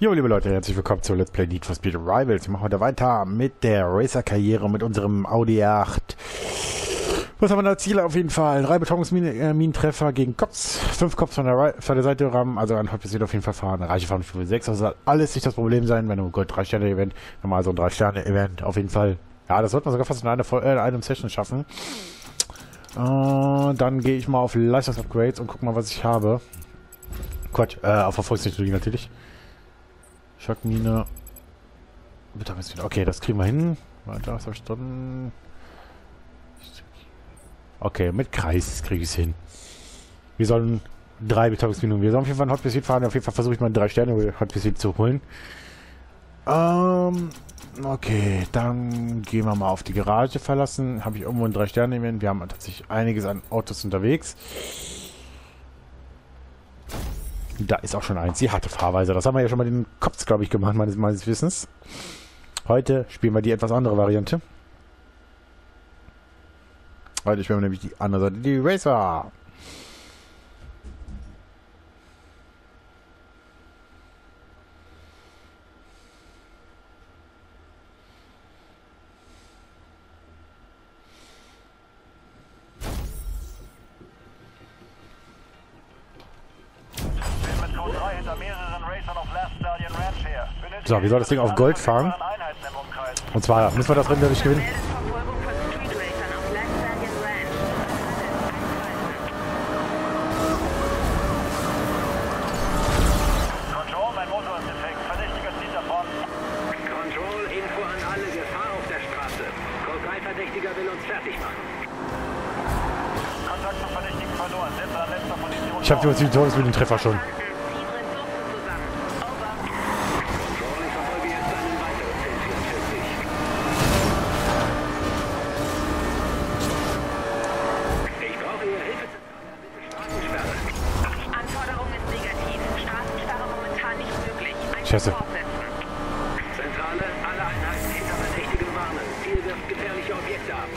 Jo, liebe Leute, herzlich willkommen zu Let's Play Need for Speed Rivals. Wir machen heute weiter mit der Racer-Karriere, mit unserem Audi 8. Was haben wir da? Ziele auf jeden Fall. 3 Betonungsminentreffer gegen Cops, 5 Cops von der Seite rammen, also ein Hotpursuit auf jeden Fall fahren. Reiche fahren für 6, das soll alles nicht das Problem sein, wenn du Gold 3-Sterne-Event, normal so ein 3-Sterne-Event auf jeden Fall. Ja, das wird man sogar fast in einem Session schaffen. Dann gehe ich mal auf Leistungsupgrades und guck mal, was ich habe. Quatsch, auf Erfolgstechnologie natürlich. Schockmine. Okay, das kriegen wir hin. Warte, was habe ich drin? Okay, mit Kreis kriege ich es hin. Wir sollen 3 Betonungsminuten. Wir sollen auf jeden Fall ein Hot Pursuit fahren. Auf jeden Fall versuche ich mal 3 Sterne Hot Pursuit zu holen. Okay, dann gehen wir mal auf die Garage verlassen. Habe ich irgendwo ein 3 Sterne Event. Wir haben tatsächlich einiges an Autos unterwegs. Da ist auch schon eins, die harte Fahrweise. Das haben wir ja schon mal den Cops, glaube ich, gemacht, meines Wissens. Heute spielen wir die etwas andere Variante. Heute spielen wir nämlich die andere Seite, die Racer. So, wir sollen das Ding auf Gold fahren. Und zwar müssen wir das Rennen dadurch gewinnen. Control, mein Motor ist defekt. Verdächtiger zieht davon. Control, Info an alle. Gefahr auf der Straße. Code 3 Verdächtiger will uns fertig machen. Kontakt zum Verdächtigen verloren. Setze an letzter Position. Ich habe die Todesminentreffer schon. Scheiße. Zentrale, alle Einheiten hinter Verdächtigen warnen. Ziel wirft gefährliche Objekte ab.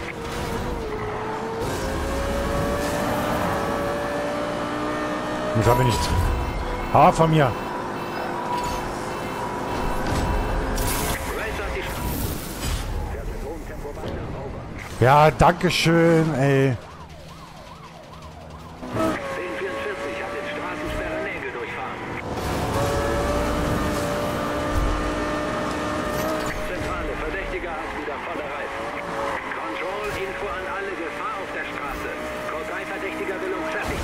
Ich habe nicht. Von mir. Ja, danke schön, ey. 1044 hat den Straßensperre Nägel durchfahren. Zentrale, Verdächtiger hat wieder volle Reifen. Control, Info an alle, Gefahr auf der Straße. Code 3 Verdächtiger will uns fertig.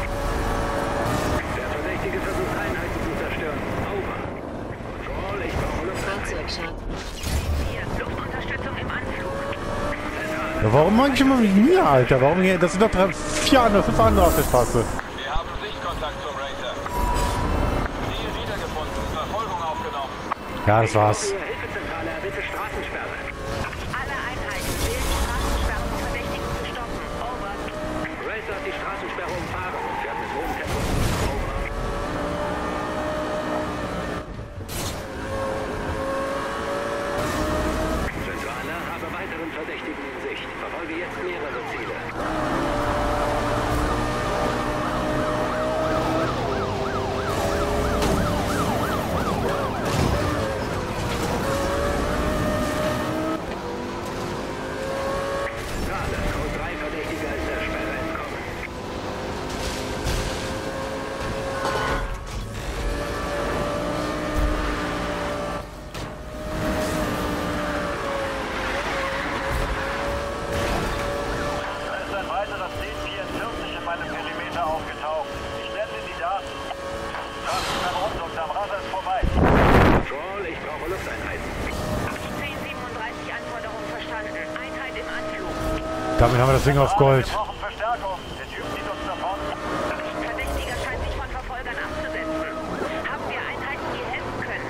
Der Verdächtige versucht Einheiten zu zerstören. Over. Control, ich brauche Luftfahrzeug. Hier, Luftunterstützung im Anflug. Ja, warum mag ich immer mit mir, Alter? Warum hier? Das sind doch 5 andere auf der Straße. Wir haben Sichtkontakt zum Racer. Ziel wiedergefunden. Verfolgung aufgenommen. Ja, das war's. Hilfezentrale, bitte Straßensperre. Alle Einheiten wählen Straßensperre, um Verdächtigen zu stoppen. Over. Racer hat die Straßensperre umfahren und fährt mit hohem Tempo. Over. Zentrale, habe weiteren Verdächtigen in Sicht. Verfolge jetzt mehrere Ziele. Code 3 Verdächtiger ist der Sperre entkommen. Da ist ein weiterer 1044 in meinem Perimeter aufgetaucht. Ich sende die Daten. Straßensperre Umdruck, am Radar ist vorbei. Control, ich brauche Lufteinheiten. 1037 Anforderung verstanden. Einheit im Anflug. Damit haben wir das Ding auf Gold. Wir brauchen Verstärkung. Der Typ zieht uns davon. Verdächtiger scheint sich von Verfolgern abzusetzen. Haben wir Einheiten, die helfen können?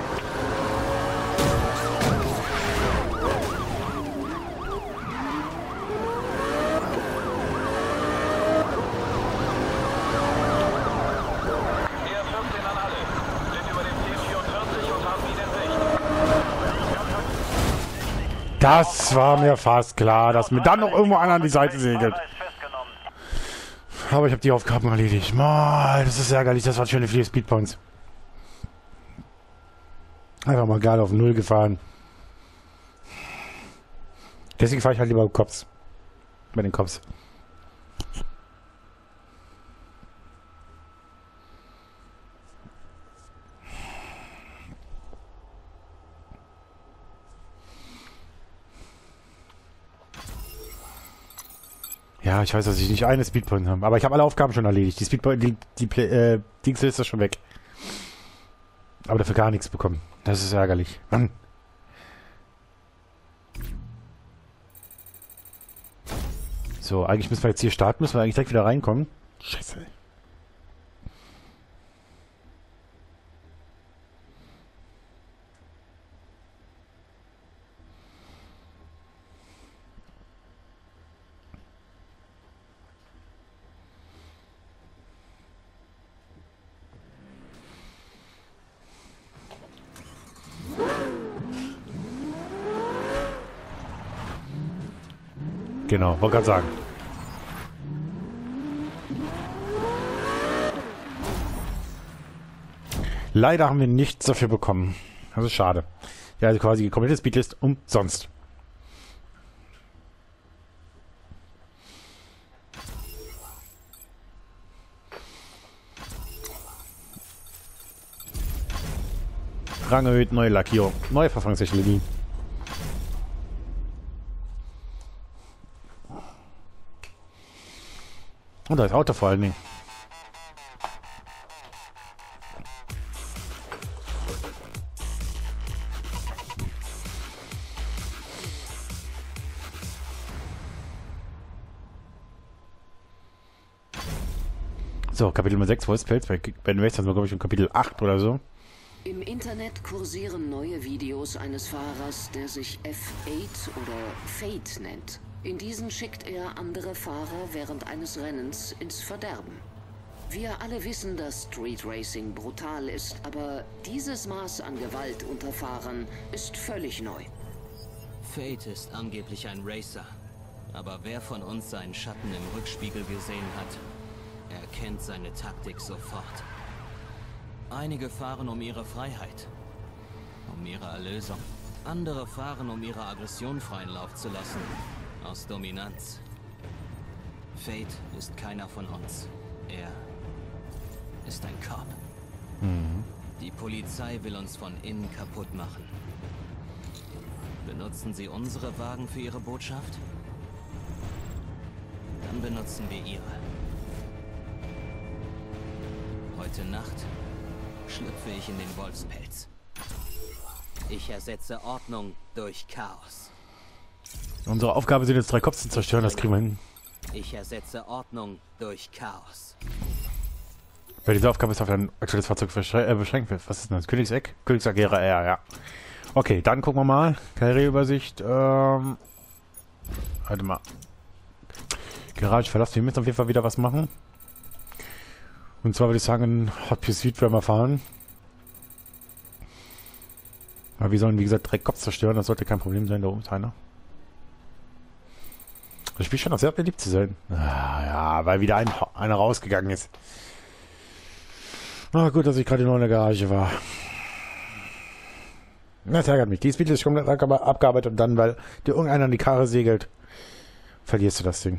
Eher 15 an alle. Sind über dem 1044 und haben ihn in Sicht. Das war mir fast klar, dass mir dann noch irgendwo einer an die Seite segelt. Aber ich habe die Aufgaben erledigt. Mann, das ist ärgerlich. Das waren schöne viele Speedpoints. Einfach mal gerade auf Null gefahren. Deswegen fahre ich halt lieber Cops. Bei den Cops. Ja, ich weiß, dass ich nicht eine Speedpoint habe. Aber ich habe alle Aufgaben schon erledigt. Die Speedpoint, die Dingsliste ist schon weg. Aber dafür gar nichts bekommen. Das ist ärgerlich. Mann. So, eigentlich müssen wir jetzt hier starten. Müssen wir eigentlich direkt wieder reinkommen. Scheiße. Genau, wollte gerade sagen. Leider haben wir nichts dafür bekommen. Das ist schade. Ja, also quasi die komplette Speedlist umsonst. Rang erhöht, neue Lackierung, neue Verfahrenstechnologie. Und das Auto vor allen Dingen. So, Kapitel Nummer 6, Wolfspelz. Bei den Racern sind wir, glaube ich, im Kapitel 8 oder so. Im Internet kursieren neue Videos eines Fahrers, der sich F8 oder Fate nennt. In diesen schickt er andere Fahrer während eines Rennens ins Verderben. Wir alle wissen, dass Street Racing brutal ist, aber dieses Maß an Gewalt unter Fahrern ist völlig neu. Fate ist angeblich ein Racer. Aber wer von uns seinen Schatten im Rückspiegel gesehen hat, erkennt seine Taktik sofort. Einige fahren um ihre Freiheit, um ihre Erlösung. Andere fahren, um ihre Aggression freien Lauf zu lassen, aus Dominanz. Fate ist keiner von uns. Er ist ein Cop. Die Polizei will uns von innen kaputt machen. Benutzen sie unsere Wagen für ihre Botschaft? Dann benutzen wir ihre. Heute Nacht schlüpfe ich in den Wolfspelz. Ich ersetze Ordnung durch Chaos. Unsere Aufgabe sind jetzt 3 Cops zu zerstören, das kriegen wir hin. Ich ersetze Ordnung durch Chaos. Bei dieser Aufgabe ist auf ein aktuelles Fahrzeug beschränkt wird. Was ist denn das? Königseck? Königseck-Ära, ja. Okay, dann gucken wir mal. Karriereübersicht. Warte mal. Garage verlassen. Wir müssen auf jeden Fall wieder was machen. Und zwar würde ich sagen, Hot Pursuit werden wir fahren. Aber wir sollen, wie gesagt, 3 Cops zerstören. Das sollte kein Problem sein. Da oben ist einer. Das Spiel scheint auch sehr beliebt zu sein. Ah, ja, weil wieder einer rausgegangen ist. Na gut, dass ich gerade noch in der Garage war. Das ärgert mich. Die Speed ist komplett abgearbeitet und dann, weil dir irgendeiner in die Karre segelt, verlierst du das Ding.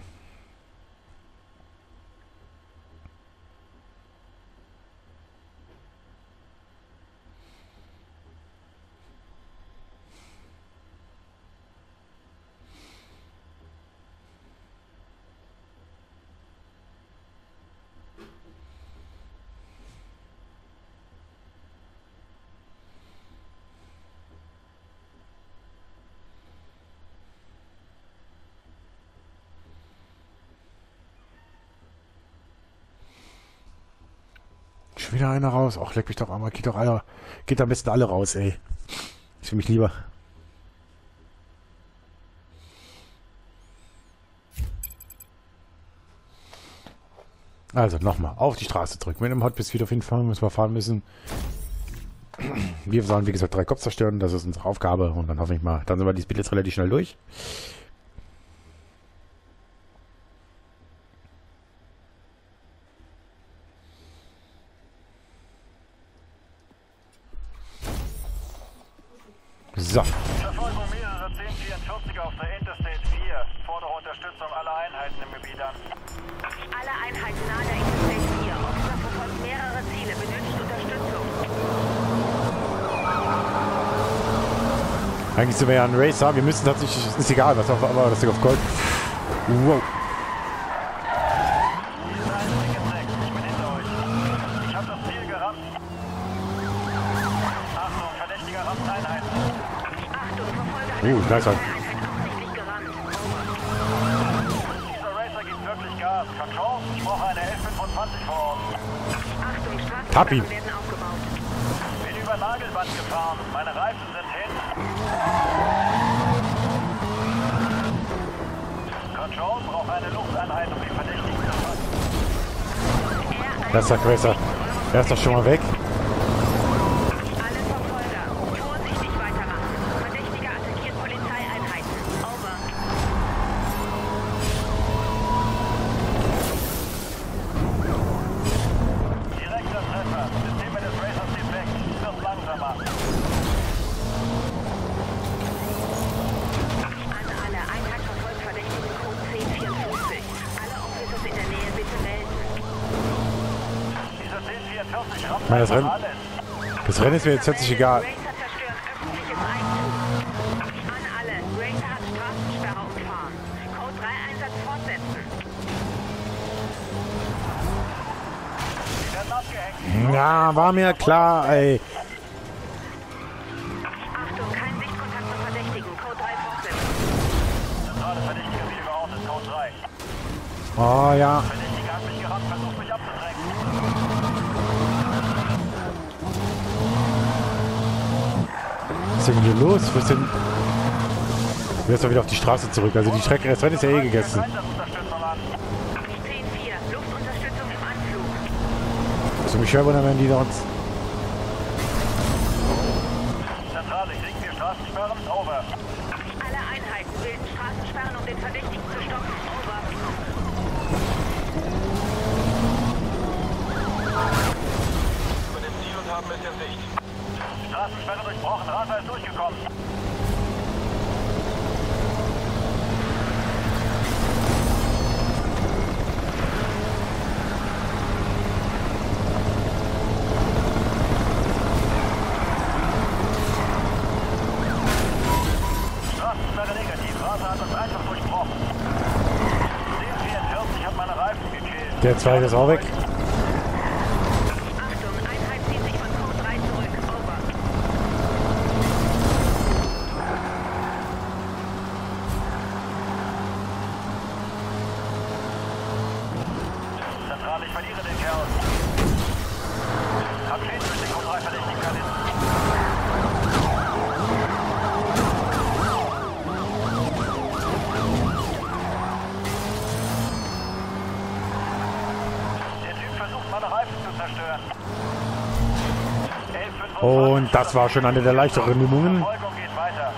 Schon wieder einer raus. Ach, leck mich doch einmal. Geht am besten alle raus, ey. Ist für mich lieber. Also, nochmal. Auf die Straße drücken. Mit dem Hot bis wieder auf jeden Fall müssen wir fahren müssen. Wir sollen, wie gesagt, 3 Cops zerstören. Das ist unsere Aufgabe. Und dann hoffe ich mal, dann sind wir die Speed jetzt relativ schnell durch. So. Verfolgung mehrerer 1044er auf der Interstate 4. Fordere Unterstützung aller Einheiten im Gebiet an. Alle Einheiten nahe der Interstate 4. Officer verfolgt mehrere Ziele. Benötigt Unterstützung. Eigentlich sind wir ja ein Racer. Wir müssen tatsächlich... Ist egal, was auf, aber das Ding auf Gold. Wow. Ich bin hinter euch. Ich habe das Ziel gerammt. Achtung, verdächtiger rammt Einheiten. Achtung, Verfolger Gleich halt. Einheit absichtlich gerammt. Dieser Racer gibt wirklich Gas. Control, ich brauche eine F25 vor Ort. Achtung, Hab ihn. Straßensperren werden aufgebaut. Bin über Nagelband gefahren. Meine Reifen sind hin. Control braucht eine Lufteinheit, um die Verdächtigen zu fassen. Das ist der Quasar. Er ist doch schon mal weg. Alle Verfolger, vorsichtig weitermachen. Verdächtiger attackiert Polizeieinheiten. Over. Direkter Treffer. Systeme des Racers defekt. Wird langsamer. An alle, Einheit verfolgt verdächtigen Code 1054. Alle Officers in der Nähe bitte melden. Dieser 1044 rammt Meine, das einfach Rennen- alles. Das Rennen ist mir jetzt herzlich egal. Racer zerstören öffentliches Eigentum. An alle, Racer hat Straßensperre umfahren. Code 3 Einsatz fortsetzen. Sie werden abgehängt. Ja, war mir klar, ey. Achtung, kein Sichtkontakt zum Verdächtigen. Code 3 fortsetzen. Zentrale Verdächtiger wie geordnet. Code 3. Oh ja. Verdächtiger hat mich gerammt. Versucht mich abzudrängen. Was ist denn hier los? Wo ist denn... Wir sind doch wieder auf die Straße zurück. Also die Strecke, das Rennen ist ja eh gegessen. Einsatzunterstützung an. 10-4, Luftunterstützung im Anflug. So mich schwer wundern, wenn die da uns... Zentrale, kriegen wir Straßensperren? Over. Alle Einheiten bilden Straßensperren, um den Verdächtigen zu stoppen. Over. Über dem Ziel und haben es in Sicht. Straßensperre durchbrochen. Raser ist durchgekommen. Straßensperre negativ. Raser hat uns einfach durchbrochen. 1044 hat meine Reifen gekillt. Der zweite ist auch weg. Achtung, Einheit zieht sich von Code 3 zurück. Over. Zentrale, ich verliere den Kerl. Kapitän mit den Code 3 verdächtigen Kaliber. Der Typ versucht, meine Reifen zu zerstören. Und das war schon eine der leichteren Übungen. Verfolgung geht weiter.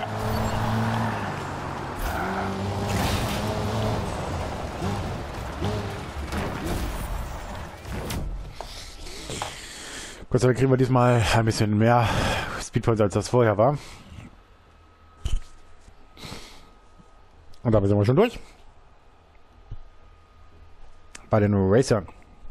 Gott sei Dank kriegen wir diesmal ein bisschen mehr Speedpoints, als das vorher war. Und damit sind wir schon durch. Bei den Racern.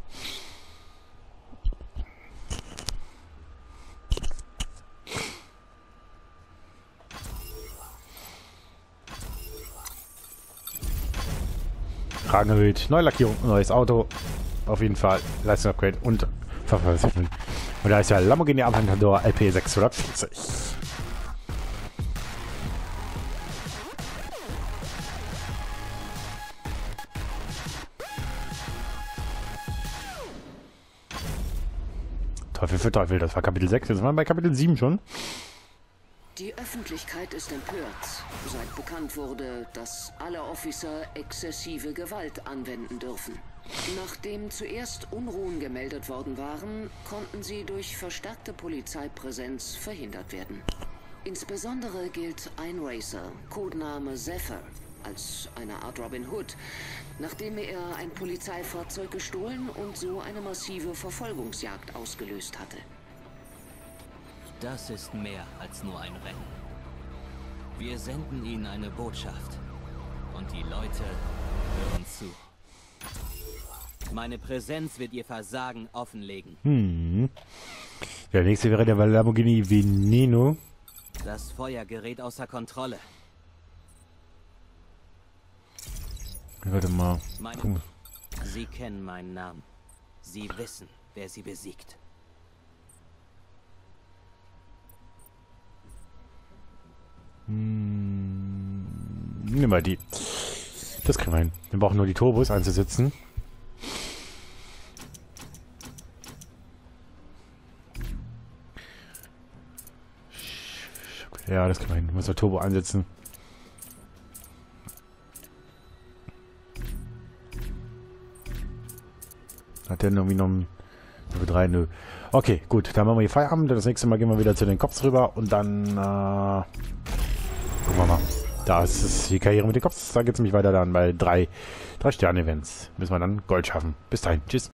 Kragen erhöht, neue Lackierung, neues Auto. Auf jeden Fall Leistungsupgrade und Verfahrensverfahren. Und da ist ja Lamborghini Aventador LP640. Teufel für Teufel, das war Kapitel 6, jetzt waren wir bei Kapitel 7 schon. Die Öffentlichkeit ist empört, seit bekannt wurde, dass alle Officer exzessive Gewalt anwenden dürfen. Nachdem zuerst Unruhen gemeldet worden waren, konnten sie durch verstärkte Polizeipräsenz verhindert werden. Insbesondere gilt ein Racer, Codename Zephyr, als eine Art Robin Hood, nachdem er ein Polizeifahrzeug gestohlen und so eine massive Verfolgungsjagd ausgelöst hatte. Das ist mehr als nur ein Rennen. Wir senden ihnen eine Botschaft. Und die Leute hören zu. Meine Präsenz wird ihr Versagen offenlegen. Der nächste wäre der Lamborghini Veneno. Das Feuer gerät außer Kontrolle. Warte mal. Gucken. Sie kennen meinen Namen. Sie wissen, wer sie besiegt. Nimm mal die. Das kriegen wir hin. Wir brauchen nur die Turbos einzusetzen. Ja, das kriegen wir hin. Wir müssen Turbo einsetzen. Hat der irgendwie noch ein Level 3? Nö. Okay, gut. Dann machen wir hier Feierabend. Das nächste Mal gehen wir wieder zu den Cops rüber und dann gucken wir mal. Da ist es die Karriere mit den Cops. Da geht es nämlich weiter dann bei 3 Sterne-Events. Müssen wir dann Gold schaffen. Bis dahin. Tschüss.